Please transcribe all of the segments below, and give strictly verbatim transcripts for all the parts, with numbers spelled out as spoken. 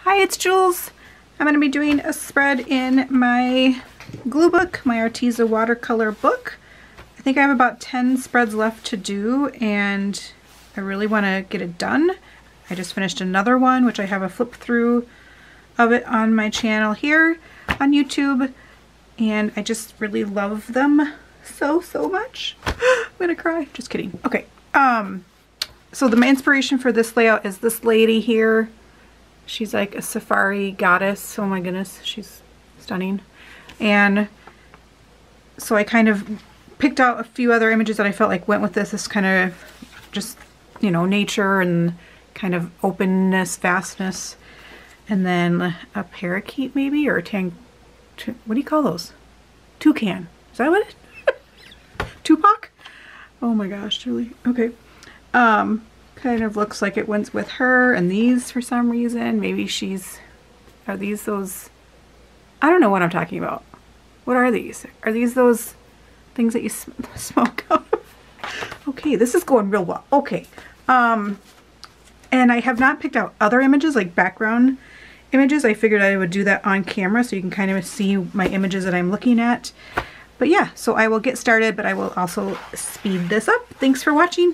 Hi, it's Jules. I'm going to be doing a spread in my glue book, my Arteza watercolor book. I think I have about ten spreads left to do and I really want to get it done. I just finished another one, which I have a flip through of it on my channel here on YouTube, and I just really love them so, so much. I'm gonna cry. Just kidding. Okay. Um, so the my inspiration for this layout is this lady here. She's like a safari goddess. Oh my goodness, she's stunning. And so I kind of picked out a few other images that I felt like went with this. This kind of just, you know, nature and kind of openness, vastness. And then a parakeet maybe, or a tang, what do you call those? Toucan. Is that what it? Tupac? Oh my gosh, Julie. Okay. Um, kind of looks like it went with her and these for some reason. Maybe she's, are these those, I don't know what I'm talking about. What are these? Are these those things that you sm smoke out of? Okay, this is going real well. Okay. Um, and I have not picked out other images, like background images. I figured I would do that on camera so you can kind of see my images that I'm looking at. But yeah, so I will get started, but I will also speed this up. Thanks for watching.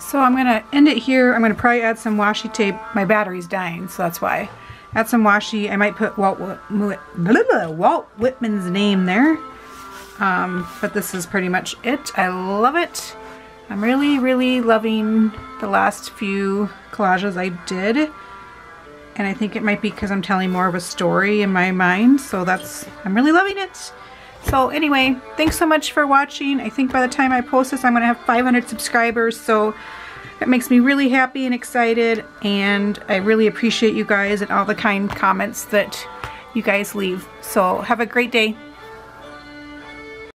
So I'm gonna end it here. I'm gonna probably add some washi tape. My battery's dying, so that's why. Add some washi. I might put Walt, Walt, Walt Whitman's name there. Um, but this is pretty much it. I love it. I'm really, really loving the last few collages I did. And I think it might be because I'm telling more of a story in my mind. So that's, I'm really loving it. So anyway, thanks so much for watching. I think by the time I post this, I'm going to have five hundred subscribers. So that makes me really happy and excited. And I really appreciate you guys and all the kind comments that you guys leave. So have a great day.